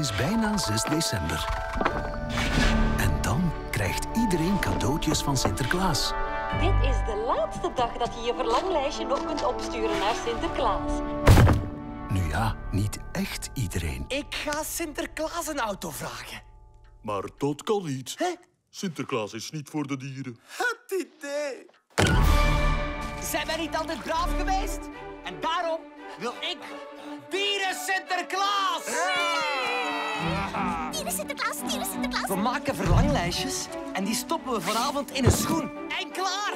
is bijna 6 december. En dan krijgt iedereen cadeautjes van Sinterklaas. Dit is de laatste dag dat je je verlanglijstje nog kunt opsturen naar Sinterklaas. Nu ja, niet echt iedereen. Ik ga Sinterklaas een auto vragen. Maar dat kan niet. Hè? Sinterklaas is niet voor de dieren. Het idee. Zijn wij niet altijd braaf geweest? En daarom wil ik Dieren Sinterklaas! Dieren Sinterklaas, Dieren Sinterklaas. We maken verlanglijstjes en die stoppen we vanavond in een schoen. En klaar!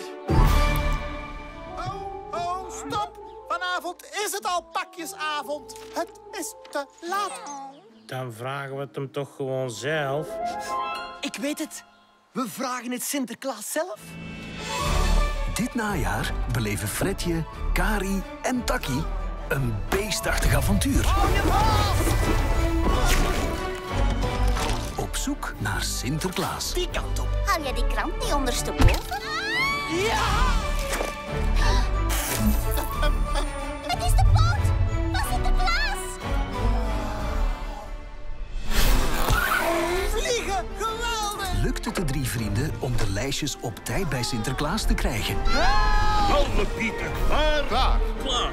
Oh, stop! Vanavond is het al pakjesavond. Het is te laat. Dan vragen we het hem toch gewoon zelf. Ik weet het. We vragen het Sinterklaas zelf. Dit najaar beleven Fredje, Kari en Taki een beestachtig avontuur. Hou je vast! Op zoek naar Sinterklaas. Die kant op. Haal jij die krant niet ondersteboven? Ja! Het is de boot van Sinterklaas. Vliegen, geweldig! Lukt het de 3 vrienden om de lijstjes op tijd bij Sinterklaas te krijgen? Alle Pieter, klaar? Klaar. Klaar.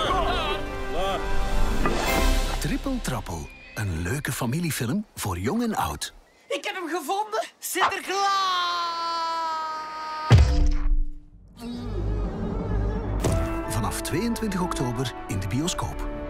Trippel Trappel, een leuke familiefilm voor jong en oud. Ik heb hem gevonden. Sinterklaas! Vanaf 22 oktober in de bioscoop.